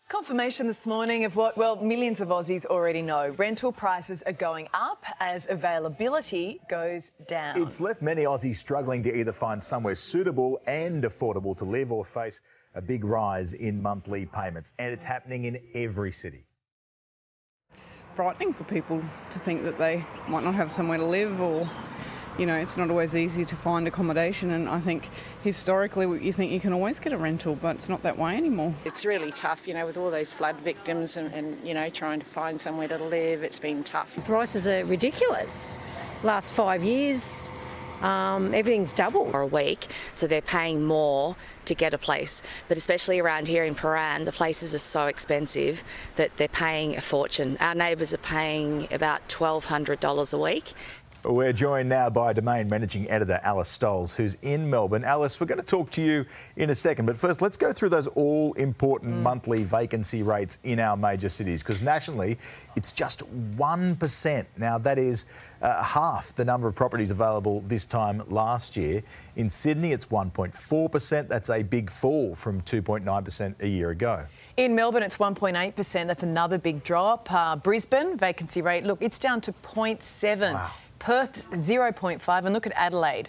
Confirmation this morning of what, well, millions of Aussies already know. Rental prices are going up as availability goes down. It's left many Aussies struggling to either find somewhere suitable and affordable to live or face a big rise in monthly payments. And it's happening in every city. It's frightening for people to think that they might not have somewhere to live, or, you know, it's not always easy to find accommodation. And I think historically you think you can always get a rental, but it's not that way anymore. It's really tough, you know, with all those flood victims and you know, trying to find somewhere to live. It's been tough. Prices are ridiculous. Last 5 years, everything's doubled. For a week, so they're paying more to get a place. But especially around here in Paran, the places are so expensive that they're paying a fortune. Our neighbours are paying about $1,200 a week. We're joined now by Domain Managing Editor Alice Stoles, who's in Melbourne. Alice, we're going to talk to you in a second, but first let's go through those all-important monthly vacancy rates in our major cities, because nationally it's just 1%. Now that is half the number of properties available this time last year. In Sydney it's 1.4%. That's a big fall from 2.9% a year ago. In Melbourne, it's 1.8%. That's another big drop. Brisbane, vacancy rate, look, it's down to 0.7. Wow. Perth, 0.5. And look at Adelaide,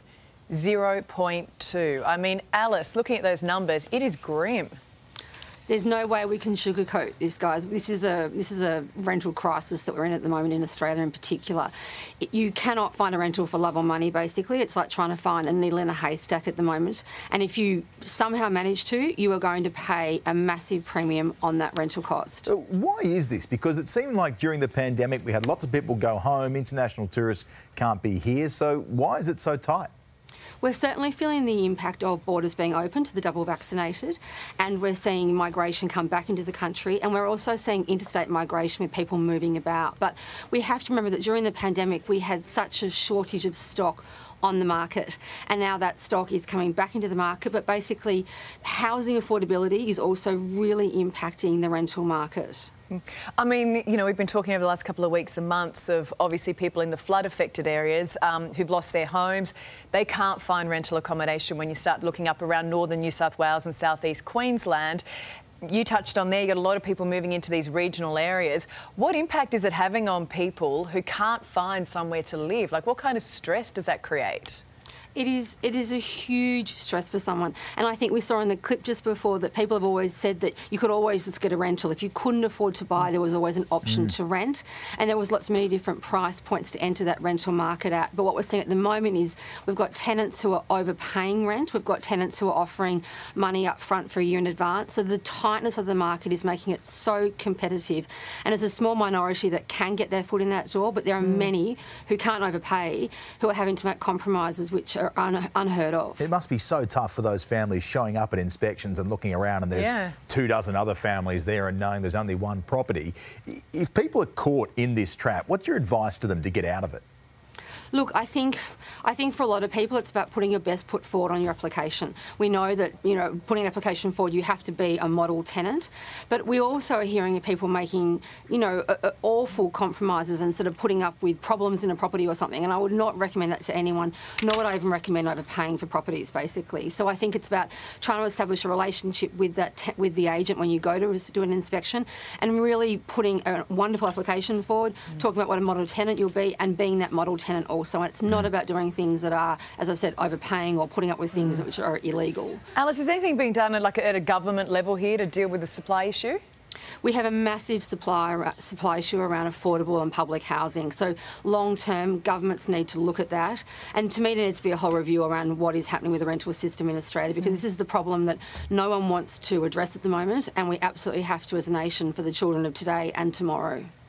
0.2. I mean, Alice, looking at those numbers, it is grim. There's no way we can sugarcoat this, guys. This is a rental crisis that we're in at the moment in Australia in particular. You cannot find a rental for love or money, basically. It's like trying to find a needle in a haystack at the moment. And if you somehow manage to, you are going to pay a massive premium on that rental cost. So why is this? Because it seemed like during the pandemic we had lots of people go home, international tourists can't be here. So why is it so tight? We're certainly feeling the impact of borders being open to the double vaccinated, and we're seeing migration come back into the country, and we're also seeing interstate migration with people moving about. But we have to remember that during the pandemic we had such a shortage of stock on the market, and now that stock is coming back into the market. But basically housing affordability is also really impacting the rental market. I mean, you know, we've been talking over the last couple of weeks and months of obviously people in the flood-affected areas who've lost their homes. They can't find rental accommodation when you start looking up around northern New South Wales and southeast Queensland. You touched on there, you've got a lot of people moving into these regional areas. What impact is it having on people who can't find somewhere to live? Like, what kind of stress does that create? It is a huge stress for someone. And I think we saw in the clip just before that people have always said that you could always just get a rental. If you couldn't afford to buy, there was always an option to rent. And there was many different price points to enter that rental market at. But what we're seeing at the moment is we've got tenants who are overpaying rent. We've got tenants who are offering money up front for a year in advance. So the tightness of the market is making it so competitive. And it's a small minority that can get their foot in that door, but there are many who can't overpay, who are having to make compromises which are unheard of. It must be so tough for those families showing up at inspections and looking around and there's 24 other families there and knowing there's only one property. If people are caught in this trap, what's your advice to them to get out of it? Look, I think for a lot of people it's about putting your best foot forward on your application. We know that, you know, putting an application forward, you have to be a model tenant, but we also are hearing of people making, you know, awful compromises and sort of putting up with problems in a property or something, and I would not recommend that to anyone, nor would I even recommend overpaying for properties, basically. So I think it's about trying to establish a relationship with with the agent when you go to do an inspection, and really putting a wonderful application forward, talking about what a model tenant you'll be and being that model tenant also. And it's not about doing things that are, as I said, overpaying or putting up with things which are illegal. Alice, is anything being done at a government level here to deal with the supply issue? We have a massive supply issue around affordable and public housing. So long-term, governments need to look at that. And to me, there needs to be a whole review around what is happening with the rental system in Australia, because this is the problem that no one wants to address at the moment, and we absolutely have to as a nation for the children of today and tomorrow.